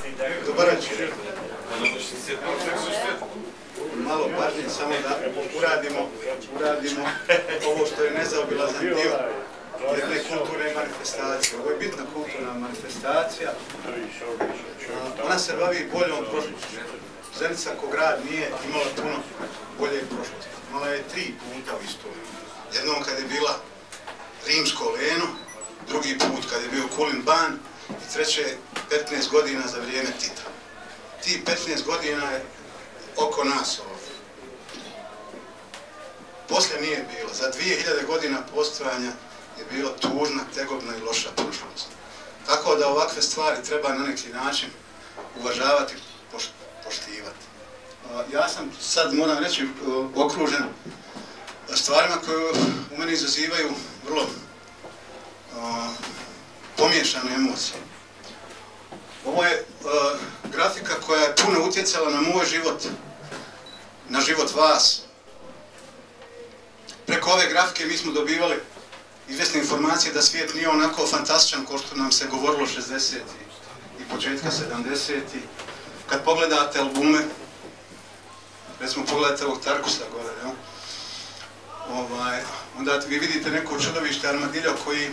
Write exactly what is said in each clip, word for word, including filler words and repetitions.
Dobar večer. Malo pažnje, samo da uradimo, uradimo ovo što je nezaobilazan dio jedne kulturne manifestacije. Ovo je bitna kulturna manifestacija. Ona se bavi boljom prošlošću. Zenica ko grad nije imala puno bolje prošlosti. Imala je tri puta u istoriji. Jednom kad je bila Rimsko Leno, drugi put kad je bio Kulin ban i treće petnaest godina za vrijeme Tita. Ti petnaest godina je oko nas ovdje. Poslije nije bilo. Za dvije hiljade godina postojanja je bilo tužna, tegobna i loša prošlost. Tako da ovakve stvari treba na neki način uvažavati, poštivati. Ja sam sad, moram reći, okružen stvarima koje u meni izazivaju vrlo pomiješane emocije. Ovo je grafika koja je puno utjecala na moj život, na život vas. Preko ove grafike mi smo dobivali izvjesne informacije da svijet nije onako fantastičan kao što nam se govorilo šezdesetih i početka sedamdesetih. Kad pogledate albume, recimo pogledate ovog Tarkusa gore, jel? Ovaj, onda vi vidite neko čudovište armadiljo koji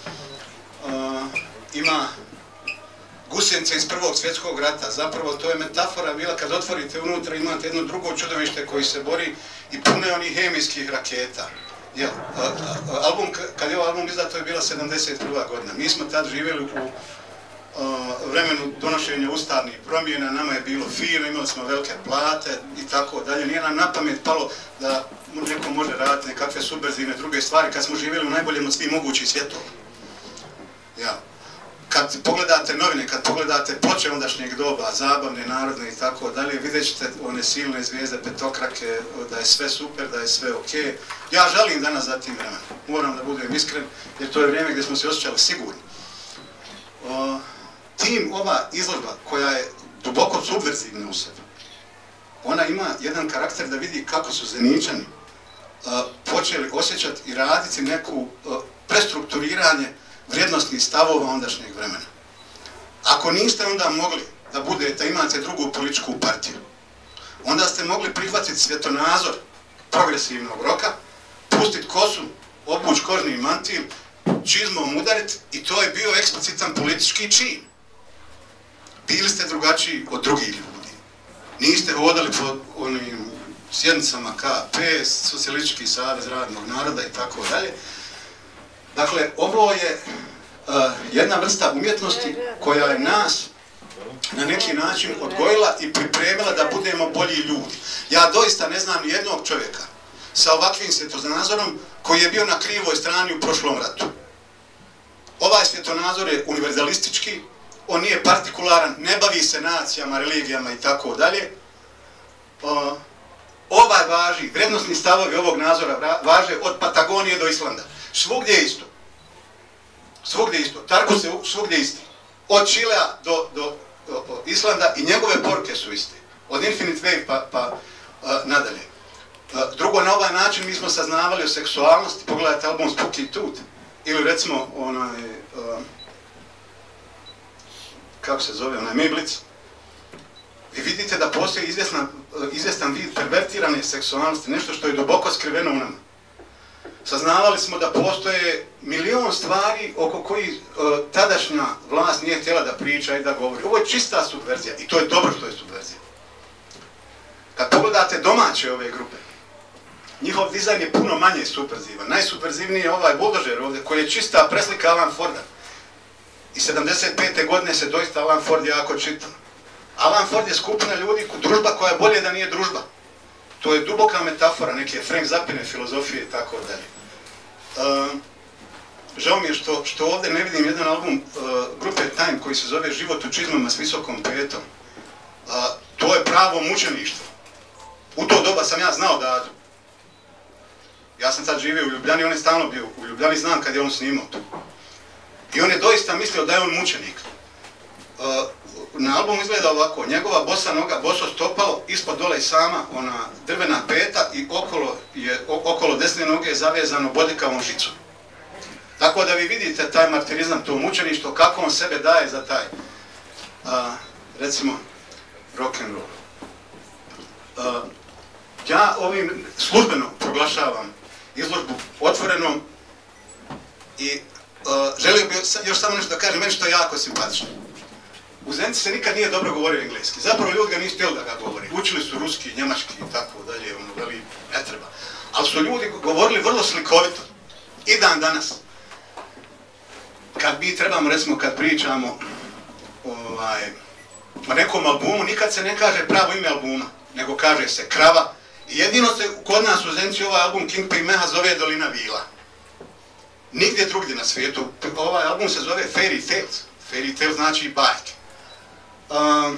uh, ima gusjence iz Prvog svjetskog rata. Zapravo to je metafora bila kad otvorite unutra imate jedno drugo čudovište koji se bori i pune onih hemijskih raketa. Jel, a, a, album, kad je ovaj album izdat, to je bila sedamdeset prva godina. Mi smo tad živjeli u a, vremenu donošenja ustavnih promjena, nama je bilo fino, imali smo velike plate i tako dalje. Nije nam na pamet palo da neko može raditi nekakve subverzivne druge stvari kad smo živjeli u najboljem od svih mogućih svjetova. Ja. Kad pogledate novine, kad pogledate ploče ondašnjeg doba, zabavne, narodne i tako dalje, vidjet ćete one silne zvijezde, petokrake, da je sve super, da je sve okej. Okay. Ja žalim danas za tim vremenom, moram da budem iskren, jer to je vrijeme gdje smo se osjećali sigurni. O, tim, ova izložba koja je duboko subverzivna u sebi, ona ima jedan karakter da vidi kako su Zeničani a, počeli osjećati i raditi neku a, prestrukturiranje vrijednostnih stavova ondašnjeg vremena. Ako niste onda mogli da budete, imate drugu političku partiju, onda ste mogli prihvatiti svjetonazor progresivnog roka, pustiti kosu, obući kožni mantil, čizmom udariti i to je bio eksplicitan politički čin. Bili ste drugačiji od drugih ljudi. Niste hodali po onim sjednicama K P, Socijalistički savez radnog naroda i tako dalje. Dakle, ovo je uh, jedna vrsta umjetnosti koja je nas na neki način odgojila i pripremila da budemo bolji ljudi. Ja doista ne znam ni jednog čovjeka sa ovakvim svjetonazorom koji je bio na krivoj strani u prošlom ratu. Ovaj svjetonazor je univerzalistički, on nije partikularan, ne bavi se nacijama, religijama i tako dalje. Uh, ovaj važi, vrijednosni stavovi ovog nazora važe od Patagonije do Islanda. Svugdje je isto. Svugdje je isto. Tarkus je svugdje isti. Od Čilea do, do, do, do Islanda i njegove poruke su iste. Od Infinite Wave pa, pa uh, nadalje. Uh, drugo, na ovaj način mi smo saznavali o seksualnosti. Pogledajte album Spooky Tooth. Ili recimo onaj, uh, kako se zove, onaj Mejblic. Vi vidite da postoji izvjestan, izvjestan vid pervertirane seksualnosti. Nešto što je duboko skriveno u nama. Saznavali smo da postoje milion stvari oko koji uh, tadašnja vlast nije htjela da priča i da govori. Ovo je čista subverzija i to je dobro što je subverzija. Kad pogledate domaće ove grupe, njihov dizajn je puno manje subverzivan. Najsubverzivniji je ovaj buldožer ovdje koji je čista preslika Alan Forda. I sedamdeset pete godine se doista Alan Ford jako čita. Alan Ford je skupina ljudi, družba koja je bolje da nije družba. To je duboka metafora neke Frank Zappine filozofije i tako dalje. Uh, žao mi je što, što ovdje ne vidim jedan album uh, grupe Time koji se zove Život u čizmama s visokom petom. Uh, to je pravo mučeništvo. U to doba sam ja znao da... Ja sam sad živio u Ljubljani, on je stalno bio u Ljubljani, znam kad je on snimao to. I on je doista mislio da je on mučenik. Uh, na albumu izgleda ovako, njegova bosa noga, boso stopalo, ispod dole i sama ona drvena peta i okolo, je, okolo desne noge je zavezano bodikavom žicom. Tako da vi vidite taj martirizam, to mučeništvo, kako on sebe daje za taj, a, recimo, rock and roll. Uh, ja ovim službeno proglašavam izložbu otvorenom i uh, želio bih još samo nešto da kažem, meni što je jako simpatično. U Zenici se nikad nije dobro govorio engleski. Zapravo ljudi ga nisu htjeli da ga govori. Učili su ruski, njemački i tako dalje, ono, veli, ne treba. Ali su ljudi govorili vrlo slikovito. I dan danas. Kad mi trebamo, recimo, kad pričamo ovaj, o nekom albumu, nikad se ne kaže pravo ime albuma, nego kaže se Krava. I jedino se kod nas u Zenici ovaj album Kingpin Meha zove Dolina Vila. Nigdje drugdje na svijetu. Ovaj album se zove Fairy Tales. Fairy Tales znači bajke. Um,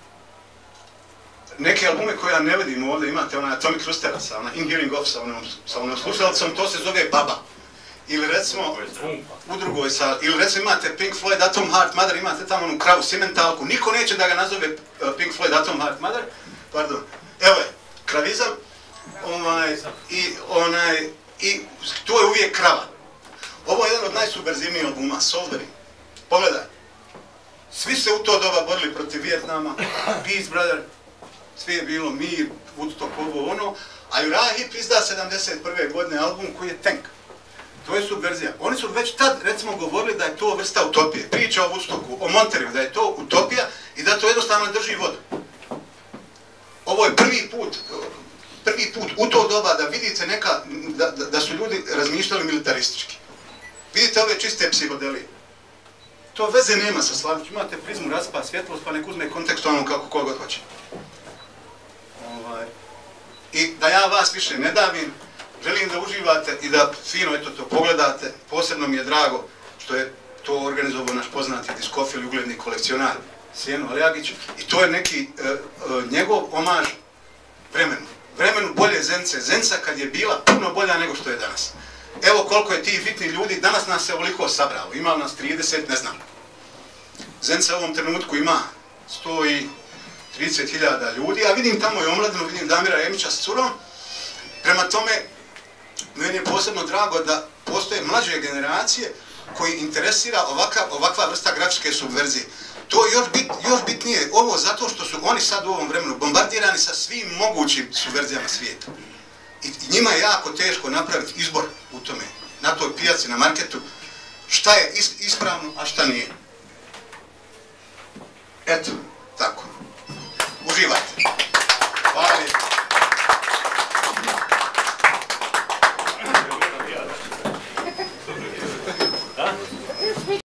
neke albume koje ja ne vidim ovdje, imate onaj Atomic Rooster sa onaj Inhearing Off sa onom, sa onom slušalicom, to se zove Baba. Ili recimo, u drugoj sa, ili recimo imate Pink Floyd Atom Heart Mother, imate tamo onu kravu simentalku, niko neće da ga nazove Pink Floyd Atom Heart Mother, pardon, evo je, kravizam, onaj, i onaj, i to je uvijek krava. Ovo je jedan od najsubverzivnijih albuma, Solveri. Pogledaj. Svi se u to doba borili protiv Vijetnama, Peace Brother, svi je bilo mir, Woodstock, ovo ono, a Uriah Heep izda sedamdeset prve godine album koji je Tank. To je subverzija. Oni su već tad, recimo, govorili da je to vrsta utopije. Priča o Woodstocku, o Monteriju, da je to utopija i da to jednostavno drži vodu. Ovo je prvi put, prvi put u to doba da vidite neka, da, da, da su ljudi razmišljali militaristički. Vidite ove čiste psihodelije. To veze nema sa Slavićem. Imate prizmu, raspa, svjetlost, pa nek uzme kontekstualno kako kogod hoće. Ovaj. I da ja vas više ne davim, želim da uživate i da fino eto to pogledate. Posebno mi je drago što je to organizovao naš poznati diskofil i ugledni kolekcionar Sjeno Aljagić. I to je neki e, e, njegov omaž vremenu. Vremenu bolje Zenice. Zenica kad je bila puno bolja nego što je danas. Evo koliko je tih bitnih ljudi, danas nas se ovoliko sabralo, ima nas trideset, ne znam. Zenica u ovom trenutku ima sto trideset hiljada ljudi, a vidim tamo i omladinu, vidim Damira Emića s curom. Prema tome, meni je posebno drago da postoje mlađe generacije koji interesira ovaka, ovakva vrsta grafičke subverzije. To je još, bit, još bitnije, ovo zato što su oni sad u ovom vremenu bombardirani sa svim mogućim subverzijama svijeta. I njima je jako teško napraviti izbor u tome, na toj pijaci, na marketu, šta je ispravno, a šta nije. Eto.